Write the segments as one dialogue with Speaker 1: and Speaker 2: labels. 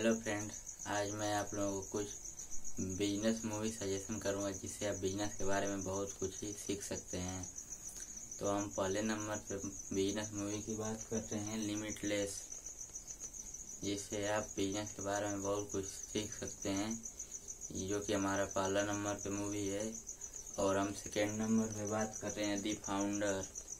Speaker 1: Hello friends, आज मैं आप लोगों को कुछ बिजनेस मूवी सजेशन करूंगा जिससे आप बिजनेस के बारे में बहुत कुछ ही सीख सकते हैं। तो हम पहले नंबर पे बिजनेस मूवी की बात करते हैं, लिमिटलेस, जिससे आप बिजनेस के बारे में बहुत कुछ सीख सकते हैं, जो कि हमारा पहला नंबर पे मूवी है। और हम सेकेंड नंबर पे बात कर रहे हैं दी फाउंडर।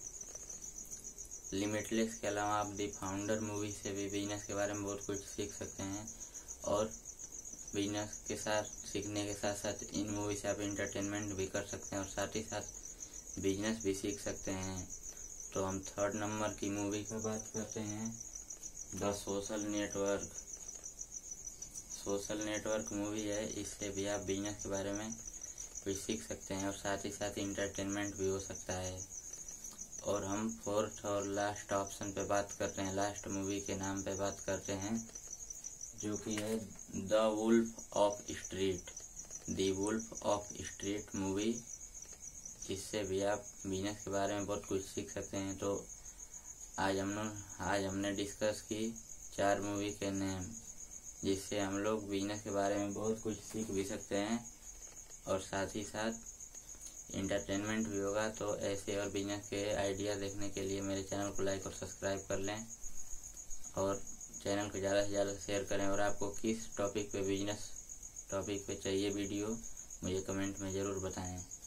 Speaker 1: लिमिटलेस के अलावा आप दी फाउंडर मूवी से भी बिजनेस के बारे में बहुत कुछ सीख सकते हैं, और बिजनेस के साथ सीखने के साथ साथ इन मूवी से आप एंटरटेनमेंट भी कर सकते हैं और साथ ही साथ बिजनेस भी सीख सकते हैं। तो हम थर्ड नंबर की मूवी का बात करते हैं, the social network. Social network movie है, इससे भी आप बिजनेस के बारे में कुछ सीख सकते हैं और साथ ही साथ एंटरटेनमेंट भी हो सकता है। और हम फोर्थ और लास्ट ऑप्शन पे बात करते हैं, लास्ट मूवी के नाम पे बात करते हैं, जो कि है the wolf of street. The wolf of street movie, जिससे भी आप बिजनेस के बारे में बहुत कुछ सीख सकते हैं। तो आज हमने डिस्कस की 4 मूवी के नेम, जिससे हम लोग बिजनेस के बारे में बहुत कुछ सीख भी सकते हैं और साथ ही साथ एंटरटेनमेंट भी होगा। तो ऐसे और बिजनेस के आइडिया देखने के लिए मेरे चैनल को लाइक और सब्सक्राइब कर लें और चैनल को ज़्यादा से ज़्यादा शेयर करें। और आपको किस टॉपिक पे, बिजनेस टॉपिक पे चाहिए वीडियो, मुझे कमेंट में ज़रूर बताएं।